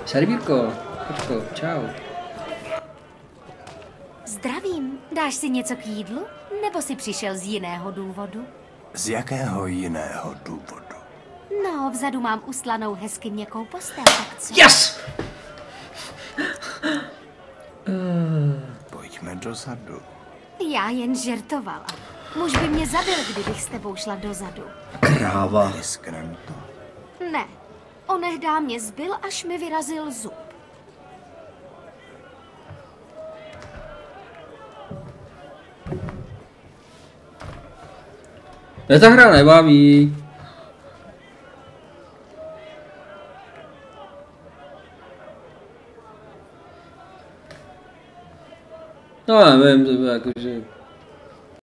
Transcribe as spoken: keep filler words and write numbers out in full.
Servírko, počko, čau. Zdravím. Dáš si něco k jídlu? Nebo jsi přišel z jiného důvodu? Z jakého jiného důvodu? No, vzadu mám ustlanou hezky měkkou postel, tak co? Yes! Pojďme dozadu. Já jen žertovala. Muž by mě zabil, kdybych s tebou šla dozadu. Kráva. Vysknem to. Ne. Onehdá mě zbyl, až mi vyrazil zub. Mě ta hra nebaví. No nevím, to bylo jakože...